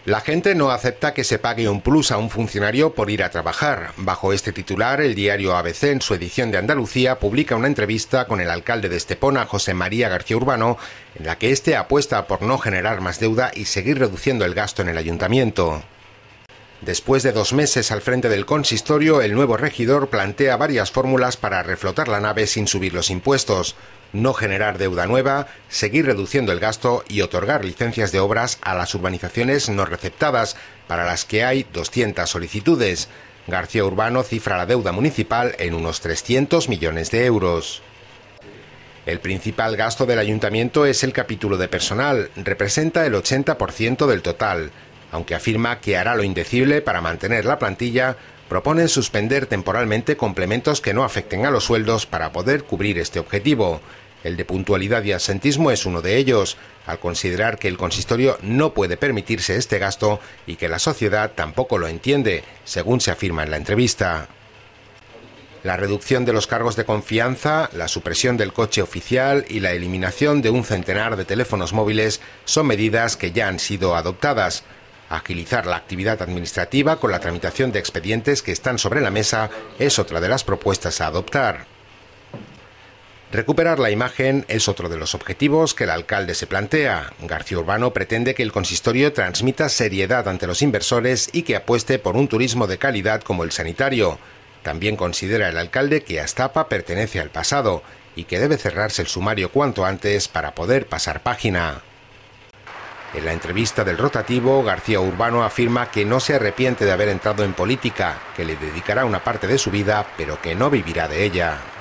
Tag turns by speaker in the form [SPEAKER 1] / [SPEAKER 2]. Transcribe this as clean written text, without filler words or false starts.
[SPEAKER 1] La gente no acepta que se pague un plus a un funcionario por ir a trabajar. Bajo este titular, el diario ABC, en su edición de Andalucía, publica una entrevista con el alcalde de Estepona, José María García Urbano, en la que éste apuesta por no generar más deuda y seguir reduciendo el gasto en el ayuntamiento. Después de 2 meses al frente del consistorio, el nuevo regidor plantea varias fórmulas para reflotar la nave sin subir los impuestos: no generar deuda nueva, seguir reduciendo el gasto y otorgar licencias de obras a las urbanizaciones no receptadas, para las que hay 200 solicitudes. García Urbano cifra la deuda municipal en unos 300 millones de euros. El principal gasto del ayuntamiento es el capítulo de personal, representa el 80% del total. Aunque afirma que hará lo indecible para mantener la plantilla, proponen suspender temporalmente complementos que no afecten a los sueldos para poder cubrir este objetivo. El de puntualidad y absentismo es uno de ellos, al considerar que el consistorio no puede permitirse este gasto y que la sociedad tampoco lo entiende, según se afirma en la entrevista. La reducción de los cargos de confianza, la supresión del coche oficial y la eliminación de un centenar de teléfonos móviles son medidas que ya han sido adoptadas. Agilizar la actividad administrativa con la tramitación de expedientes que están sobre la mesa es otra de las propuestas a adoptar. Recuperar la imagen es otro de los objetivos que el alcalde se plantea. García Urbano pretende que el consistorio transmita seriedad ante los inversores y que apueste por un turismo de calidad como el sanitario. También considera el alcalde que Astapa pertenece al pasado y que debe cerrarse el sumario cuanto antes para poder pasar página. En la entrevista del rotativo, García Urbano afirma que no se arrepiente de haber entrado en política, que le dedicará una parte de su vida, pero que no vivirá de ella.